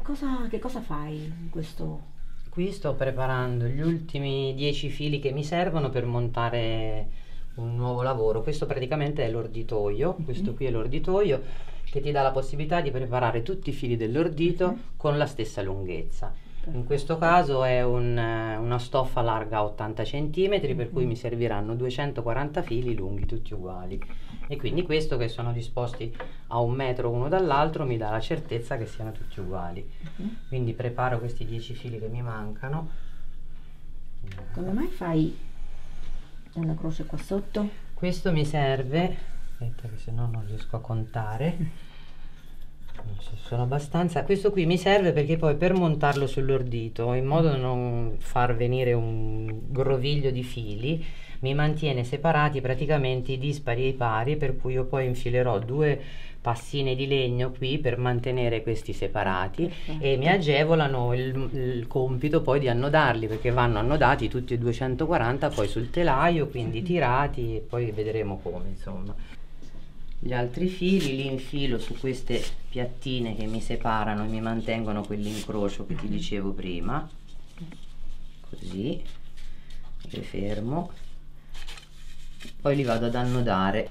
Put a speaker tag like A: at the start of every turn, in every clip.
A: che cosa fai in questo?
B: Qui sto preparando gli ultimi 10 fili che mi servono per montare un nuovo lavoro. Questo praticamente è l'orditoio, questo qui è l'orditoio che ti dà la possibilità di preparare tutti i fili dell'ordito con la stessa lunghezza. In questo caso è una stoffa larga 80 cm, per cui mi serviranno 240 fili lunghi tutti uguali. E quindi questo, che sono disposti a 1 metro uno dall'altro, mi dà la certezza che siano tutti uguali. Quindi preparo questi 10 fili che mi mancano.
A: Come mai fai una croce qua sotto?
B: Questo mi serve, aspetta che se no non riesco a contare, non so, sono abbastanza. Questo qui mi serve perché poi per montarlo sull'ordito, in modo da non far venire un groviglio di fili, mi mantiene separati praticamente i dispari e i pari, per cui io poi infilerò 2 passine di legno qui per mantenere questi separati.
A: Perfetto.
B: E mi agevolano il compito poi di annodarli, perché vanno annodati tutti e 240 poi sul telaio, quindi tirati, e poi vedremo come, insomma. Gli altri fili li infilo su queste piattine che mi separano e mi mantengono quell'incrocio che ti dicevo prima, così le fermo, poi li vado ad annodare.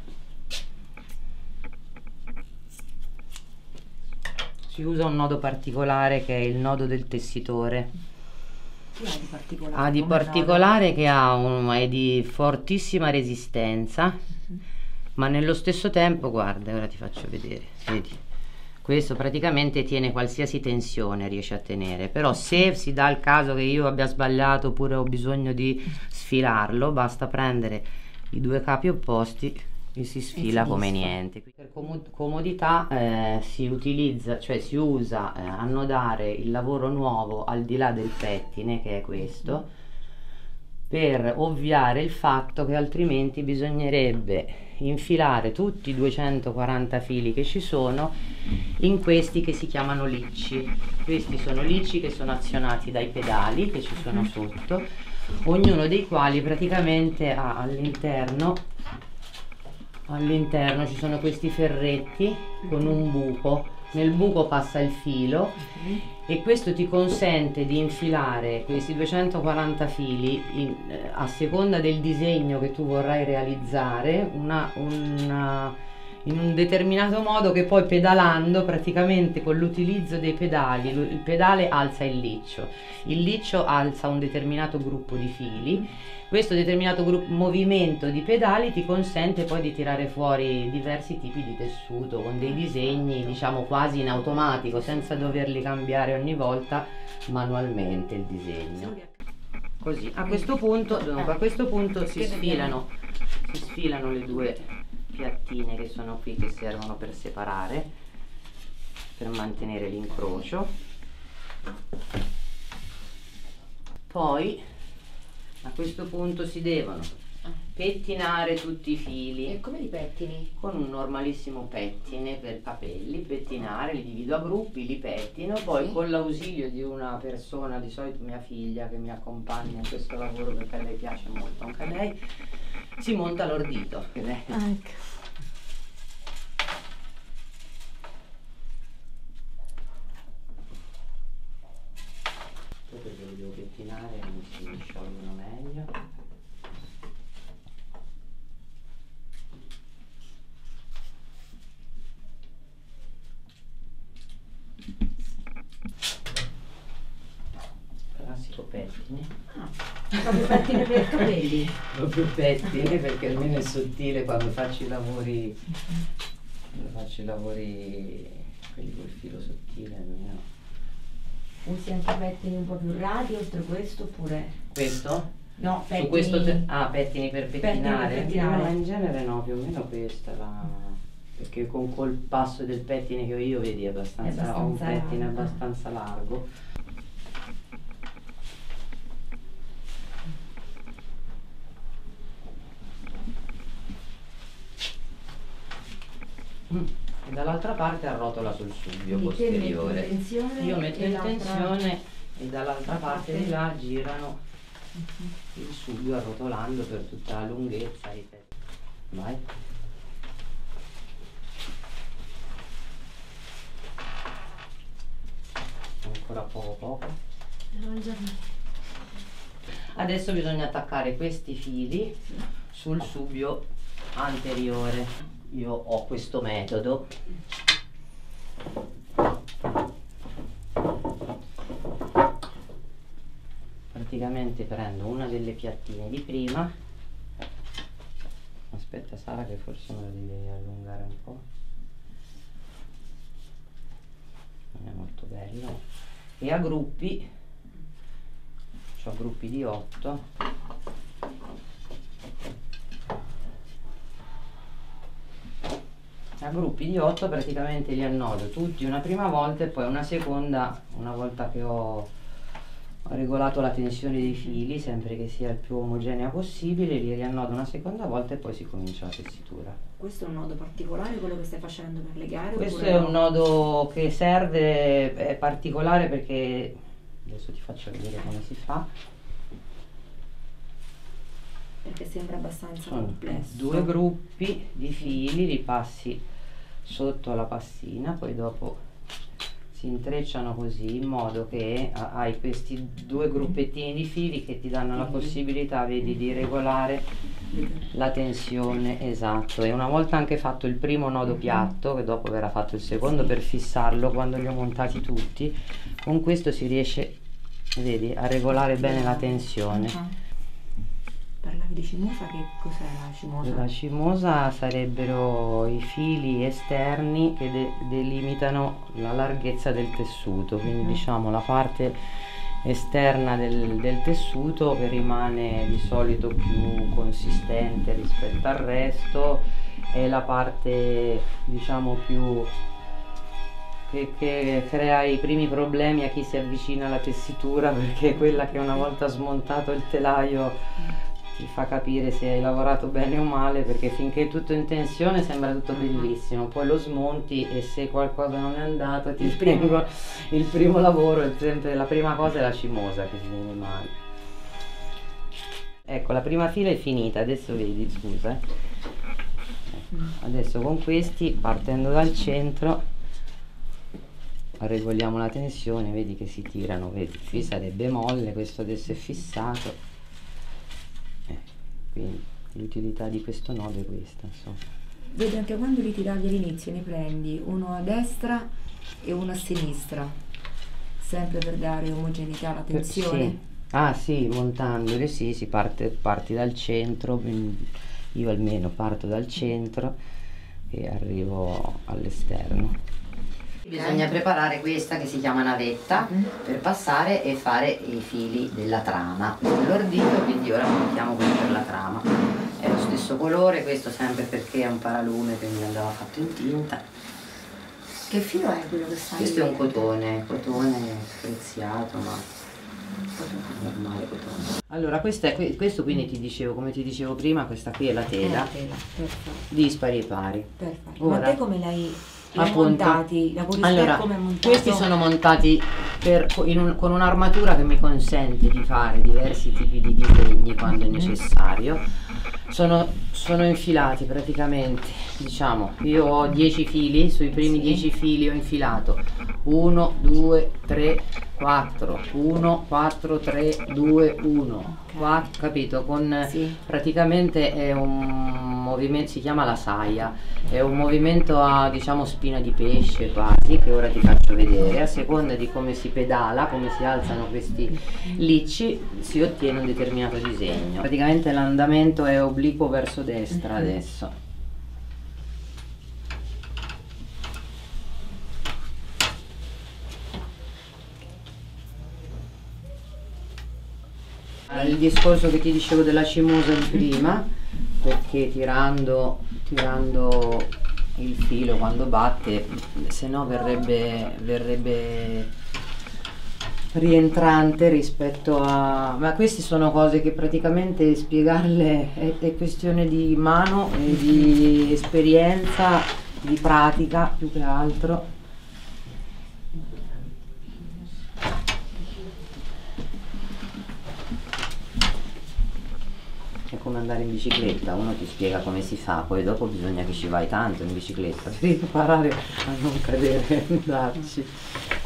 B: Si usa un nodo particolare che è il nodo del tessitore.
A: Che ha di particolare?
B: Ha di
A: Come
B: particolare che è di fortissima resistenza, ma nello stesso tempo, guarda, ora ti faccio vedere, vedi? Questo praticamente tiene qualsiasi tensione, riesce a tenere, però se si dà il caso che io abbia sbagliato oppure ho bisogno di sfilarlo, basta prendere i 2 capi opposti e si sfila come niente. Per comodità si utilizza, cioè si usa annodare il lavoro nuovo al di là del pettine, che è questo, per ovviare il fatto che altrimenti bisognerebbe infilare tutti i 240 fili che ci sono in questi che si chiamano licci. Questi sono licci che sono azionati dai pedali che ci sono sotto, ognuno dei quali praticamente ha all'interno ci sono questi ferretti con un buco. Nel buco passa il filo e questo ti consente di infilare questi 240 fili a seconda del disegno che tu vorrai realizzare in un determinato modo, che poi pedalando, praticamente con l'utilizzo dei pedali, il pedale alza il liccio alza un determinato gruppo di fili. Questo determinato movimento di pedali ti consente poi di tirare fuori diversi tipi di tessuto con dei disegni, diciamo, quasi in automatico, senza doverli cambiare ogni volta manualmente il disegno. Così, a questo punto, dunque, a questo punto si sfilano le 2 piattine che sono qui, che servono per separare, per mantenere l'incrocio. Poi a questo punto si devono pettinare tutti i fili.
A: E come li pettini?
B: Con un normalissimo pettine per capelli, pettinare, li divido a gruppi, li pettino, poi con l'ausilio di una persona, di solito mia figlia, che mi accompagna in questo lavoro perché a lei piace molto, anche a lei, si monta l'ordito.
A: Ecco.
B: Perché lo devo pettinare e mi sciolgono meglio. Classico pettine.
A: Proprio pettine per i capelli?
B: Proprio pettine, perché almeno è sottile quando faccio i lavori, quelli col filo sottile almeno.
A: Usi anche pettini un po' più radi oltre questo, oppure?
B: Questo?
A: No, pettini.
B: Su questo pettini per pettinare?
A: Pettini per pettinare.
B: No, in genere no, più o meno questa perché con col passo del pettine che ho io, vedi, ho un pettine abbastanza largo. E dall'altra parte arrotola sul subbio posteriore. Io metto in tensione e dall'altra parte di là girano il subbio arrotolando per tutta la lunghezza. Vai. poco. Adesso bisogna attaccare questi fili sul subio anteriore. Io ho questo metodo. Praticamente prendo una delle piattine di prima. Aspetta Sara, che forse me lo devi allungare un po'. Non è molto bello. E a gruppi, ho gruppi di 8. A gruppi di 8 praticamente li annodo tutti una prima volta e poi una seconda, una volta che ho regolato la tensione dei fili, sempre che sia il più omogenea possibile, li riannodo una seconda volta e poi si comincia la tessitura.
C: Questo è un nodo particolare, quello che stai facendo per legare?
B: Questo è un nodo che serve, è particolare perché adesso ti faccio vedere come si fa.
C: Perché sembra abbastanza
B: Sono
C: complesso.
B: 2 gruppi di fili, li passi sotto la passina, poi dopo si intrecciano così in modo che hai questi 2 gruppettini di fili che ti danno la possibilità, vedi, di regolare la tensione. Esatto. E una volta anche fatto il primo nodo piatto, che dopo verrà fatto il secondo per fissarlo, quando li ho montati tutti, con questo si riesce, vedi, a regolare bene la tensione.
C: Parlavi di cimosa, che cos'è la cimosa?
B: La cimosa sarebbero i fili esterni che delimitano la larghezza del tessuto, quindi diciamo la parte esterna del tessuto che rimane di solito più consistente rispetto al resto, è la parte diciamo più che crea i primi problemi a chi si avvicina alla tessitura, perché è quella che una volta smontato il telaio ti fa capire se hai lavorato bene o male, perché finché è tutto in tensione sembra tutto bellissimo, poi lo smonti e se qualcosa non è andato ti spiego, il primo lavoro è sempre la prima cosa, è la cimosa che si viene male. Ecco, la prima fila è finita, adesso vedi, scusa, adesso con questi, partendo dal centro, regoliamo la tensione, vedi che si tirano, vedi, qui sarebbe molle, questo adesso è fissato. Quindi l'utilità di questo nodo è questa, insomma.
C: Vedi, anche quando li tagli all'inizio ne prendi uno a destra e uno a sinistra, sempre per dare omogeneità alla tensione.
B: Sì. Ah sì, montandoli, sì, parti dal centro, io almeno parto dal centro e arrivo all'esterno. Bisogna preparare questa che si chiama navetta per passare e fare i fili della trama. L'ordito, quindi ora montiamo quello per la trama. È lo stesso colore, questo sempre perché è un paralume, quindi andava fatto in tinta.
C: Che filo è quello che stai?
B: Questo è un cotone speziato, ma normale cotone. Allora, questo quindi ti dicevo, come ti dicevo prima, questa qui è la tela, dispari e pari.
C: Perfetto.
B: Ora,
C: ma te come l'hai
B: appunto,
C: montati? La
B: allora,
C: come è montato?
B: questi sono montati con un'armatura che mi consente di fare diversi tipi di disegni quando è necessario. Sono infilati praticamente, diciamo, io ho 10 fili, sui primi 10 fili ho infilato 1, 2, 3, 4, 1, 4, 3, 2, 1, 4, capito? Praticamente è un movimento, si chiama la saia, è un movimento a, diciamo, spina di pesce quasi, che ora ti faccio vedere. A seconda di come si pedala, come si alzano questi licci, si ottiene un determinato disegno. Praticamente l'andamento è obliquo verso destra adesso. Il discorso che ti dicevo della cimosa di prima, perché tirando il filo quando batte, se no verrebbe rientrante rispetto a... ma queste sono cose che praticamente spiegarle è questione di mano e di esperienza, di pratica più che altro. È come andare in bicicletta, uno ti spiega come si fa, poi dopo bisogna che ci vai tanto in bicicletta per imparare a non cadere e andarci.